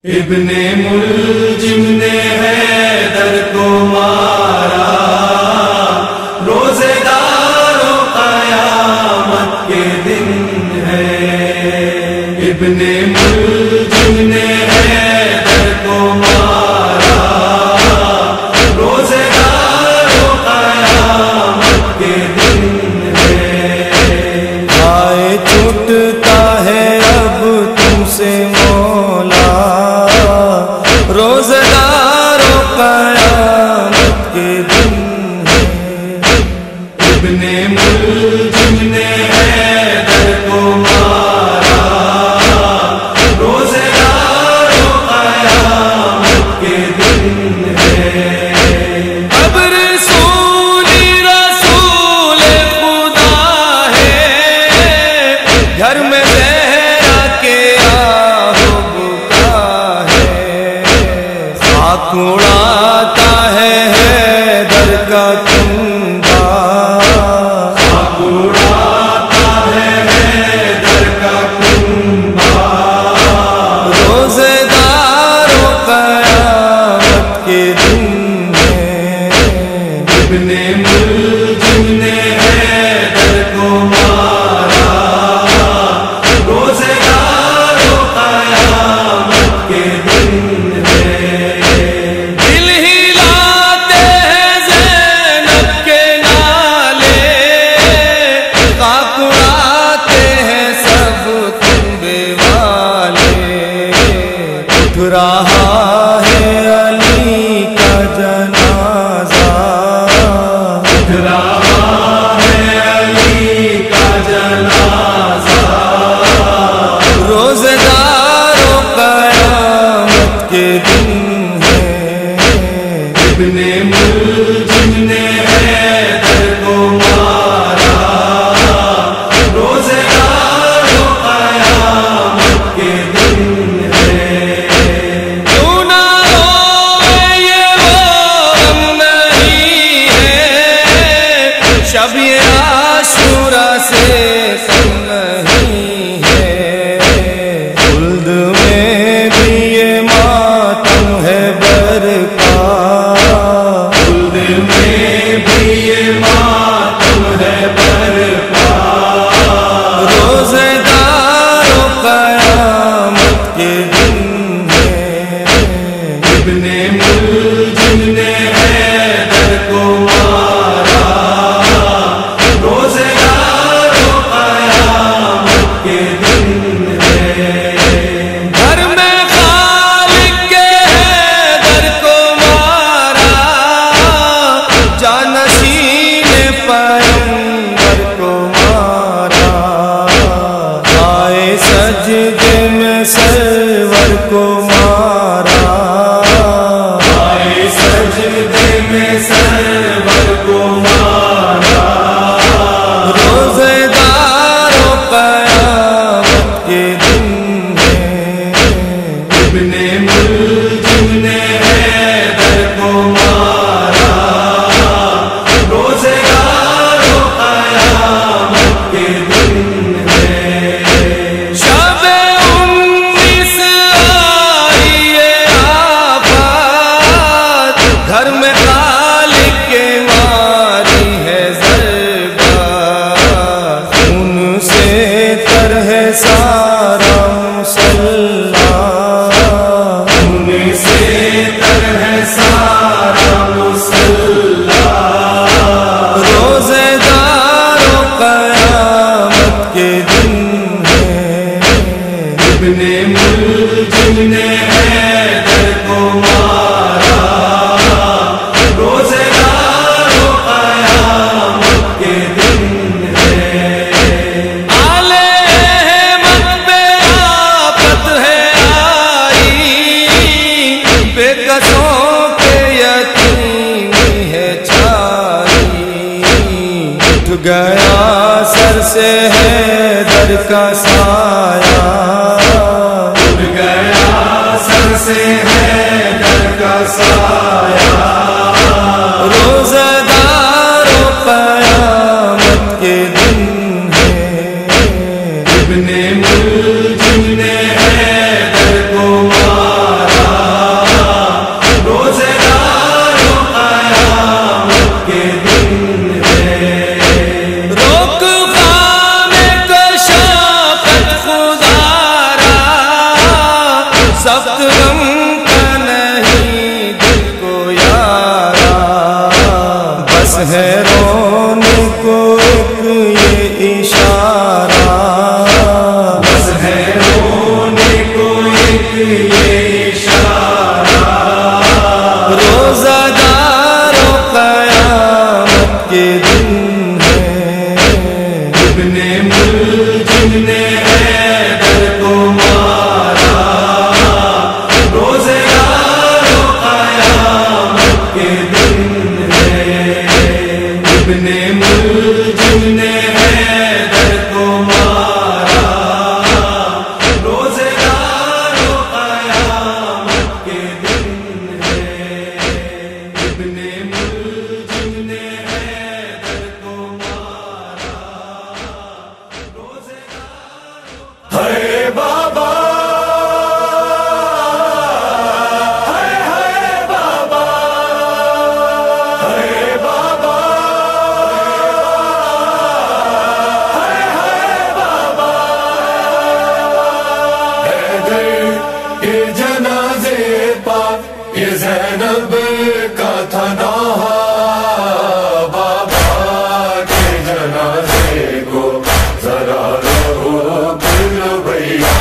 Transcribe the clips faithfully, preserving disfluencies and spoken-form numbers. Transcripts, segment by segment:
ابن ملجم نے حیدر کو مارا، روزے دار و قیامت کے دن ہے۔ ابن ملجم نے حیدر کو مارا، روزے دار و قیامت کے دن ہے۔ آئے چھوٹتا ہے اب تم سے مولا، روزدار و قیامت کے دن ہے۔ ابن ملجم نے حیدر کو مارا، روزے دار و قیامت کے دن ہے۔ اب رسولی رسول خدا ہے، گھر میں زہرا کے آہو بکا ہے، خاک اڑاتا ہے حیدر کا کنبہ، خاک اڑاتا ہے حیدر کا کنبہ، روزے دار و قیامت کے دن ہے۔ ابن ملجم نے حیدر کو مارا، روزے دار و قیامت کے دن ہے۔ دل ہلاتے ہیں زینب کے نالے، خاک اڑاتے ہیں سب کنبے والے، اٹھ رہا ہے علی کا جنازہ، اٹھ رہا ہے علی کا جنازہ، روزے دار و قیامت کے دن ہے۔ ابن ملجم نے حیدر کو مارا، روزے دار و قیامت کے دن ہے۔ کیوں نہ روئے یہ وہ غم نہیں ہے، شب یہ عاشورا سے کم نہیں ہے، خلد میں بھی یہ ماتم ہے برپا، خلد میں بھی یہ ماتم ہے برپا، روزے دار و قیامت کے دن ہے۔ ابن ملجم نے حیدر کو مارا، روزے دار و قیامت کے دن ہے۔ گھر میں خالق کے حیدر کو مارا، جانشین پیغمبر کو مارا، آئے سجدے میں سرور کو مارا، آئے سجدے میں سرور کو مارا، روزے دار و قیامت کے دن ہے۔ ابن ملجم نے حیدر کو مارا، روزے دار و قیامت کے دن ہے۔ شب انیس آئی یہ آفات، گھر میں خالق کے ماری ہے ضربہ، خون سے تر ہے سارا مسلح، خون سے تر ہے سارا مسلح، روزے دار و قیامت کے دن ہے۔ ابن ملجم نے حیدر کو مارا، روزے دار و قیامت کے دن ہے۔ آل احمد پہ آفت ہے آئی، بے کسوں پہ یتیمی ہے چھائی، اٹھ گیا سر سے حیدر کا سایہ، اٹھ گیا سر سے حیدر کا سایہ، روزہ دار و قیامت کے دن ہے۔ ابن ملجم نے حیدر کو مارا، سخت غم کا نہیں دل کو یارا، بس ہے رونے کو ایک یہ اشارہ، بس ہے رونے کو ایک یہ اشارہ، روزہ دار و قیامت کے دن ہے، ابن ملجم نے حیدر کو مارا، روزے دار و قیامت کے دن ہے، ابن ملجم نے حیدر کو مارا، روزے دار و قیامت کے دن ہے، ابن ملجم نے حیدر کو مارا، روزے دار و ہے بابا، ہے ہے بابا، ہے بابا، ہے ہے بابا، حیدر کے جنازے پاک یہ زینب کا تھا نوحہ، بابا کے جنازے کو ذرا روک لو بھیا،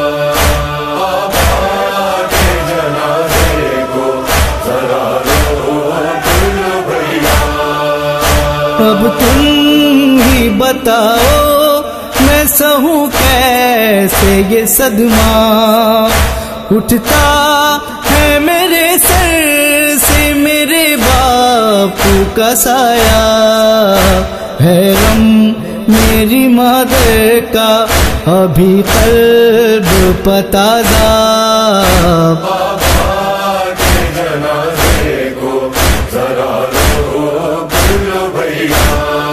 بابا کے جنازے کو ذرا روک لو بھیا، اب تم ہی بتاؤ میں سہوں کیسے یہ صدمہ، اٹھتا ہے میرے سر سے میرے باپو کا سایہ، ہے غم میری مادر کا ابھی قلب پتازہ، بابا کے جنازے کو ذرا روک لو بھیا،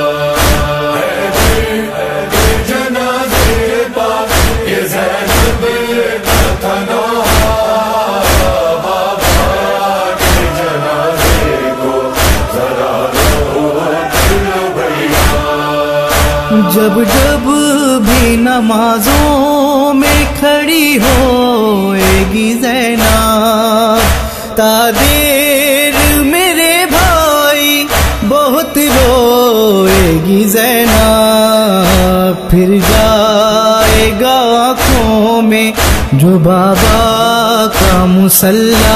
حیدر کے جنازے پاک یہ زینب کا تھا نوحہ، بابا کے جنازے کو ذرا روک لو بھیا، جب جب بھی نمازوں میں کھڑی ہوئے گی زینب، تا دیر میرے بھائی بہت روئے گی زینب، پھر جائے گا آنکھوں میں جو بابا کا مصلی،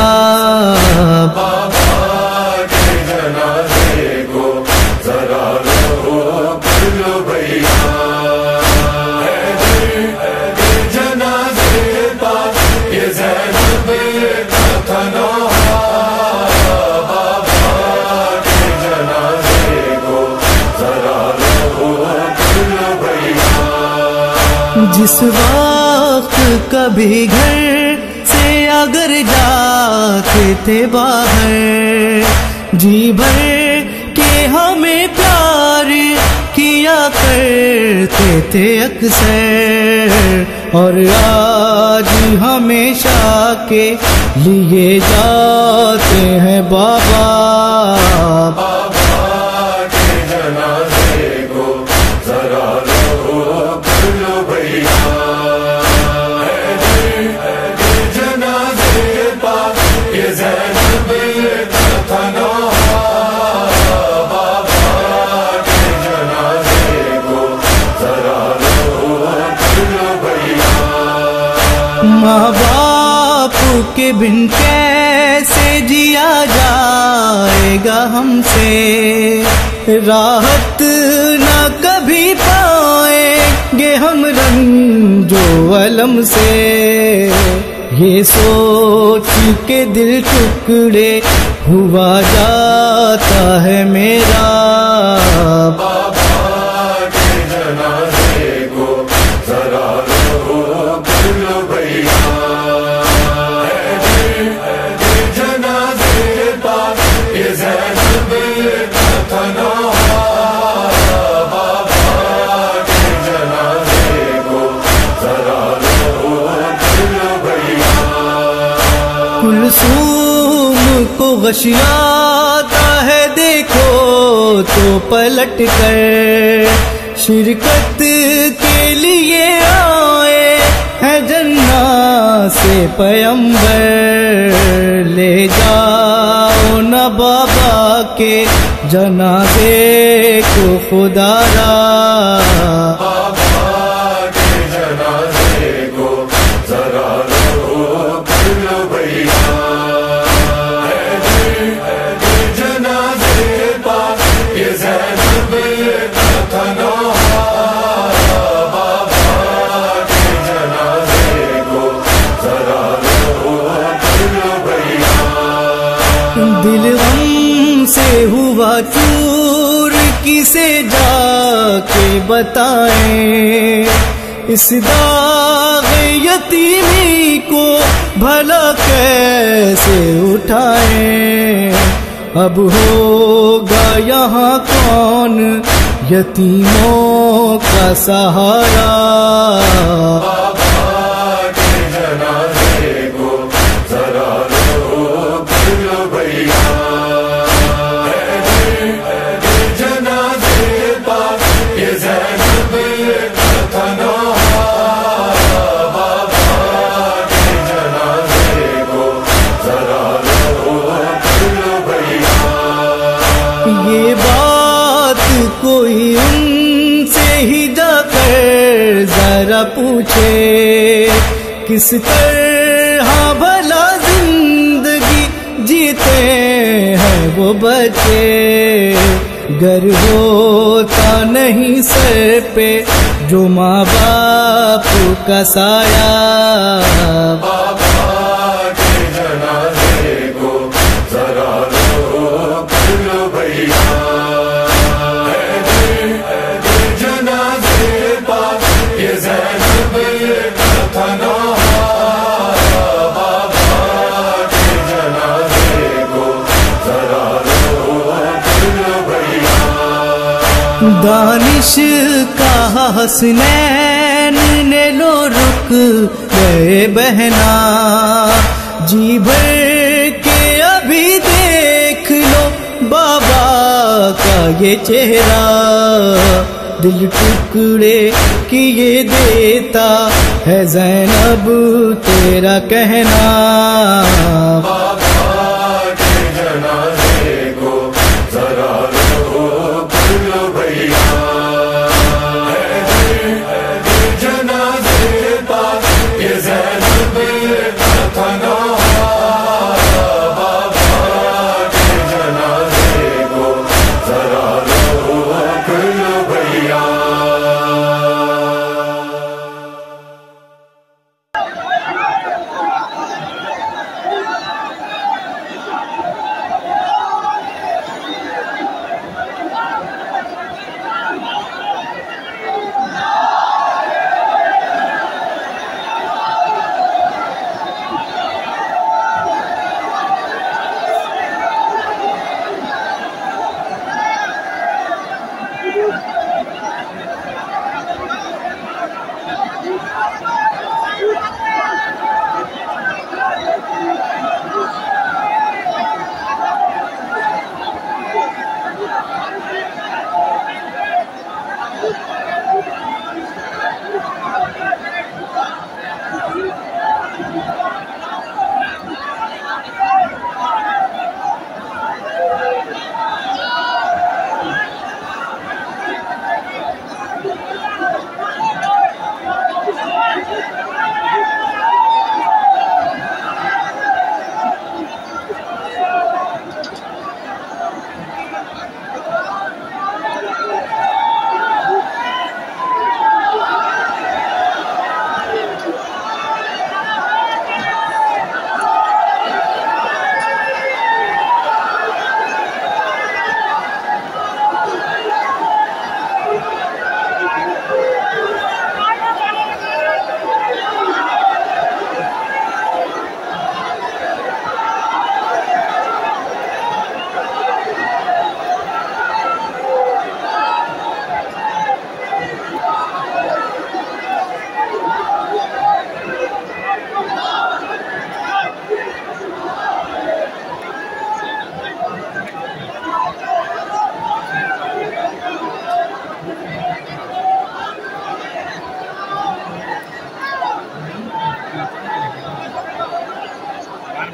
بابا کے جنازے کو ذرا روک لو بھیا، حیدر کے جنازے پاک یہ زینب کا تھا نوحہ، بابا کے جنازے کو ذرا روک لو بھیا، جس وقت کبھی گھر سے اگر جاتے تھے باہر، جی بھر کے ہمیں پیار کیا کرتے تھے اکثر، اور آج ہمیشہ کے لیے جاتے ہیں بابا، بابا کے جنازے کو ذرا روک لو بھیا، حیدر کے جنازے پاک یہ زینب کا تھا نوحہ، بابا کے جنازے کو ذرا روک لو بھیا، ماں باپ کے بن کیسے جیا جائے گا ہم سے، راحت نہ کبھی پائیں گے ہم رنج و الم سے، یہ سوچ کے دل ٹکڑے ہوا جاتا ہے میرا، بابا کے جنازے کو ذرا روک لو بھیا، حیدر کے جنازے پاک یہ زینب کا تھا نوحہ، بابا کے جنازے کو ذرا روک لو بھیا، کلثوم کو غشیا آتا ہے دیکھو تو پلٹ کر، شرکت کے لیے آئے ہیں جنات سے پیمبر لے جاؤ نہ بابا کے جنازے کو خدا را بابا کے جنازے کو ذرا روک لو بھیا جنازے پاس یہ زینب کا تھا نوحہ بابا کے جنازے کو ذرا روک لو بھیا دل غم سے ہوا چور کسے جا کے بتائیں اس داغ یتیمی کو بھلا کیسے اٹھائیں اب ہوگا یہاں کون یتیموں کا سہارا بابا کے جنازے کو ذرا روک لو بھیا جنازے پاس یہ زینب کا تھا نوحہ بابا کے جنازے کو ذرا روک لو بھیا یہ بات کوئی ان سے ہی جا کر ذرا پوچھے کس طرح بھلا زندگی جیتے ہیں وہ بچے گر ہوتا نہیں سر پہ جو ماں باپ کا سایہ بابا کے جنازے کو ذرا روک لو بھیا جنازے پاس یہ زینب کا تھا نوحہ بابا کے جنازے کو ذرا روک لو بھیا دانش کا حسنین نے لو رک گئے بہنا جی بھر کے ابھی دیکھ لو بابا کا یہ چہرہ دل ٹکڑے کیے دیتا ہے زینب تیرا کہنا بابا کے جنازے کو ذرا روک لو بھیا جنازے پاس یہ زینب کا تھا نوحہ بابا کے جنازے کو ذرا روک لو بھیا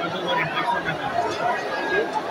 دو بار انٹریکشن